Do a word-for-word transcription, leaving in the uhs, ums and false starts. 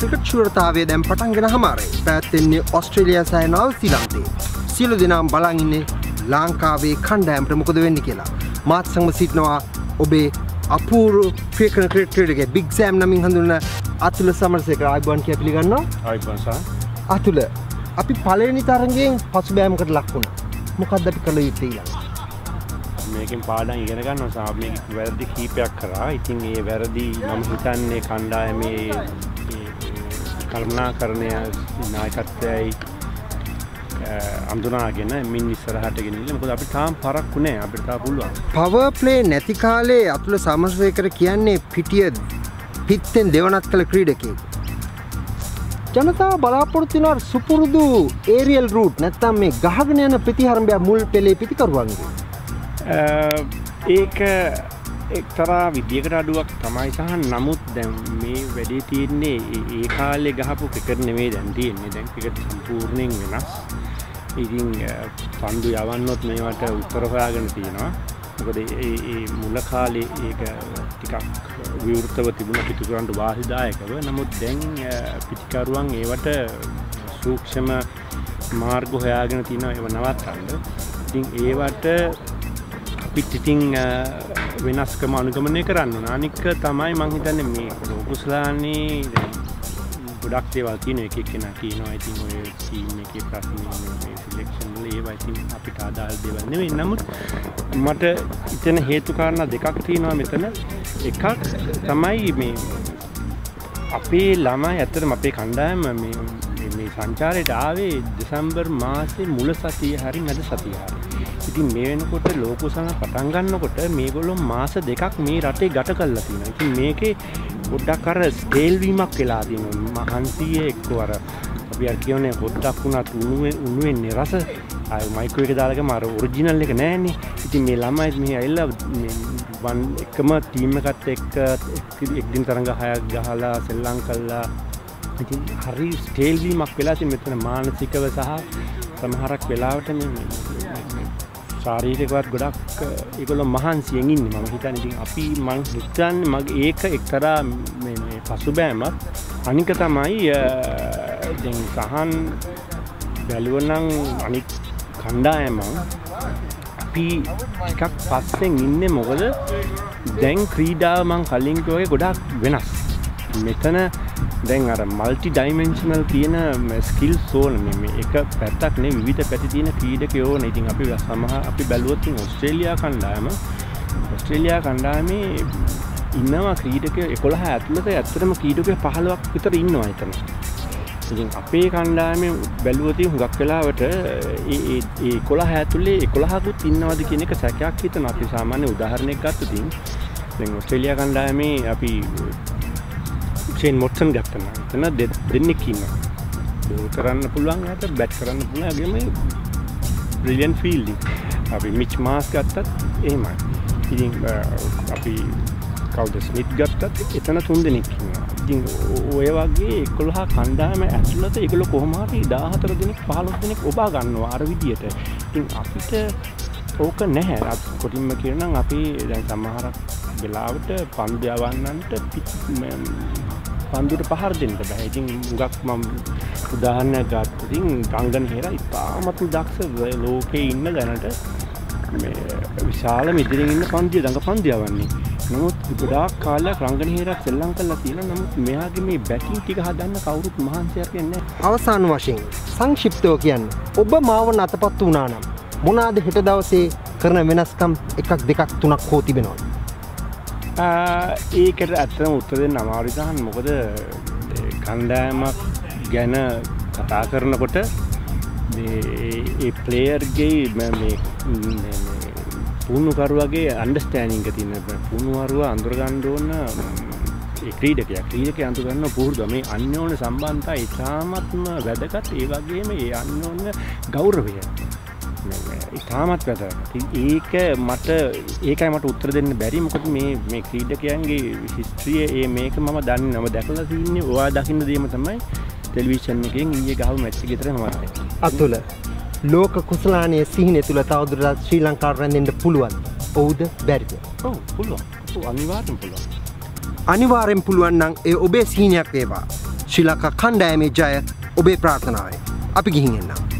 Cricket ශූරතාවය දැන් පටන් ගෙන හමාරයි. පැවැත්වෙන්නේ ඕස්ට්‍රේලියාව සහ නවසීලන්තයේ. සියලු දෙනාම බලන් ඉන්නේ ලංකාවේ කණ්ඩායමට මොකද වෙන්නේ කියලා. මාත් සමග සිටිනවා ඔබේ අපූර්ව ක්‍රිකට් ක්‍රිකටර් බිග් සෑම් නමින් හඳුන්වන අතුල සමරසේකර ආයිබෝන් කියා පිළිගන්නවා. ආයිබෝන් සර්. අතුල අපි පළවෙනි තරඟයෙන් පසුබෑමකට ලක් වුණා. මොකක්ද අපි කළ යුත්තේ ඊළඟ? මේකෙන් පාඩම් ඉගෙන ගන්නවා සාබ් මේක වැරදි කීපයක් කරා. ඉතින් ඒ වැරදි මම හිතන්නේ කණ්ඩායමේ කල්පනාකරණය නායකත්වයයි අඳුනාගෙන මින් ඉස්සරහට ගෙනියලා මොකද අපිට තාම පරක්කු නැහැ අපිට තාම පුළුවන්. පවර් ප්ලේ නැති කාලේ අතුල සමරසේකර කියන්නේ පිටිය පිටෙන් දෙවනත් කළ ක්‍රීඩකයෙක්. ජනතාව බලාපොරොත්තු වෙන සුපුරුදු ඒරියල් රූට් නැත්නම් මේ ගහගෙන යන ප්‍රතිහරඹය මුල් පෙළේ පිටිකරුවන්ගේ. ඒක එක්තරා විදියකට අඩුවක් තමයි සහ නමුත් දැන් මේ වැඩේ තියෙන්නේ ඒ කාලේ ගහපු ක්‍රිකට් නෙමෙයි දැන් තියෙන්නේ. දැන් ක්‍රිකට් සම්පූර්ණයෙන් වෙනස්. ඉතින් පන්දු යවන්නොත් මේවට උත්තර හොයාගෙන තියෙනවා. මොකද ඒ ඒ මුල කාලේ ඒක ටිකක් විවෘතව තිබුණා පිටිකරුවන්ට වාසිදායකව. නමුත් දැන් පිටිකරුවන් ඒවට සූක්ෂම මාර්ග හොයාගෙන තියෙනවා ඒව නවත්තන්න. ඉතින් ඒවට පිටින් වෙනස්කම අනුගමනය කරන්න ඕන. අනික තමයි මම හිතන්නේ මේ ලෝකුස්ලානේ ගොඩක් දේවල් තියෙන එක එක්කෙනා කියනවා. ඉතින් ඔය ටීම් එකේ ප්‍රශ්න මේ සිලෙක්ෂන් වල ඒවා ඉතින් අපිට අදාළ දේවල් නෙවෙයි. නමුත් මට හිතෙන හේතු කාරණා දෙකක් තියෙනවා මෙතන. එකක් තමයි මේ අපේ ළමයි ඇත්තටම අපේ කණ්ඩායම මේ මේ සංචාරයට ආවේ දෙසැම්බර් මාසේ මුල සතියේ හරි මැද සතියේ හරි. ඉතින් මේ වෙනකොට ලෝකුසන පටන් ගන්නකොට මේගොල්ලෝ මාස දෙකක් මේ රටේ ගත කරලා තියෙනවා. ඉතින් මේකේ පොඩ්ඩක් අර ස්කේල් වීමක් වෙලා තියෙනවා. මහන්සියේ එක්ක අර අපි අර කියන්නේ පොඩ්ඩක් උනත් උණුවේ උණු වෙන්නේ රස. ආයි මයික්‍රෝ එක දාලා ගම අර ඔරිජිනල් එක නෑනේ. ඉතින් මේ ළමයි මෙහි ඇවිල්ලා වන් එකම ටීම් එකත් එක්ක එක් දින තරඟ හයක් ගහලා සෙල්ලම් කළා. ඉතින් හරි ස්කේල් වීමක් වෙලා තියෙන මෙතන මානසිකව සහ සමහරක් වෙලාවට මේ ශාරීරිකවත් ගොඩක් ඒගොල්ලෝ මහන්සියෙන් ඉන්නේ. මම හිතන්නේ ඉතින් අපි මං හිතන්නේ මගේ ඒක එක්තරා මේ මේ පසුබෑමක්. අනික තමයි දැන් සහන් බැලුවනම් අනිත් කණ්ඩායම අපි ටිකක් පස්සෙන් ඉන්නේ. මොකද දැන් ක්‍රීඩාව මං කලින් කිව්වා ගොඩක් වෙනස්. මෙතන දැන් අර මල්ටි ඩයිමෙන්ෂනල් තියෙන ස්කිල්ස් ඕන මේ එක පැත්තක් නේ විවිධ පැති තියෙන ක්‍රීඩකයෝ ඕන. ඉතින් අපි සමහර අපි බැලුවොත් ඉතින් ඕස්ට්‍රේලියා කණ්ඩායම ඕස්ට්‍රේලියා කණ්ඩායමේ ඉන්නවා ක්‍රීඩකයෝ එකොළහ ඇතුළත ඇත්තටම ක්‍රීඩකයෝ පහළොවක් විතර ඉන්නවා එතන. ඉතින් අපේ කණ්ඩායමේ බැලුවොත් හුඟක් වෙලාවට ඒ ඒ එකොළහ ඇතුලේ එකොළහකුත් ඉන්නවද කියන එක සැකයක් හිතන. අපි සාමාන්‍ය උදාහරණයක් ගත්තොත් දැන් ඕස්ට්‍රේලියා කණ්ඩායමේ අපි චේන් මොට්සන් ගත්තා නම් එතන දෙන්නෙක් ඉන්නවා. බෝල් කරන්න පුළුවන් යාට බැට් කරන්න පුළුවන්. ඒගොල්ලෝ බ්‍රිලියන්ට් ෆීල්ඩින්. අපි මිච් මාස් ගත්තත් එහෙමයි. ඉතින් අපි කවුද ස්මිත් ගත්තත් එතන තුන් දෙනෙක් ඉන්නවා. ඉතින් ඔය වගේ එකොළහ කණ්ඩායම ඇතුළත ඒගොල්ලෝ කොහොම හරි දාහතර දෙනෙක් පහළොස් දෙනෙක් ඔබා ගන්නවා අර විදියට. ඉතින් අපිට ඕක නැහැ. අපි කොටින්ම කියනනම් අපි දැන් සමහරක් වෙලාවට පන්දු යවන්නන්ට පන්දුට පහර දෙන්න බෑ. ඉතින් මුගක් මම උදාහරණයක් ගත්තොත් ඉතින් රංගන හේරා ඉතාමත් දක්ෂ ලෝකේ ඉන්න දැනට මේ විශාල මිදිරින් ඉන්න පන්දිය දඟ පන්දිය යවන්නේ. නමුත් ගොඩාක් කාලයක් රංගන හේරා සෙල්ලම් කරලා තියෙනවා. නමුත් මෙයාගේ මේ බැටිං ටික හදන්න කවුරුත් මහන්සියක් නැහැ. අවසාන වශයෙන් සංක්ෂිප්තව කියන්න ඔබ මාව නැතපත් වුණා නම් මොනවාද හෙට දවසේ කරන වෙනස්කම් එකක් දෙකක් තුනක් හෝ තිබෙනවා? ඒකට ඇත්තම උත්තර දෙන්න අමාරුයි සහන්. මොකද කණ්ඩායමක් ගැන කතා කරනකොට ඒ ප්ලේයර්ගේ මේ පුහුණුකරුවගේ අන්ඩර්ස්ටෑන්ඩින්ග් එක තියෙන පුහුණුකරුවා අඳුර ගන්න ඕන ඒ ක්‍රීඩකයා ක්‍රීඩකයා අඳුර ගන්න පුහුණුව මේ අන්‍යෝන්‍ය සම්බන්ධතා ඉතාමත්ම වැදගත්. ඒ වගේම ඒ අන්‍යෝන්‍ය ගෞරවය ඉතාමත් වැදගත්. ඒක මට ඒකයි මට උත්තර දෙන්න බැරි. මොකද මේ මේ ක්‍රීඩකයන්ගේ හිස්ටරිය ඒ මේක මම දන්නේ නැහැ. මම දැකලා තින්නේ ඔයා දකින්න දේම තමයි ටෙලිවිෂන් එකෙන් ඊයේ ගහව මැච් එක විතර නවත්තේ. අතුල ලෝක කුසලානයේ සිහිනය තුල තවදුරටත් ශ්‍රී ලංකාව රැඳෙන්න පුළුවන්. ඔව්ද බැරිද? ඔව් පුළුවන්. ඔව් අනිවාර්යෙන් පුළුවන්. අනිවාර්යෙන් පුළුවන් නම් ඒ ඔබේ සිහිනයක් වේවා. ශ්‍රී ලංකා කණ්ඩායමේ ජය ඔබේ ප්‍රාර්ථනාවයි. අපි ගිහින් එන්නම්.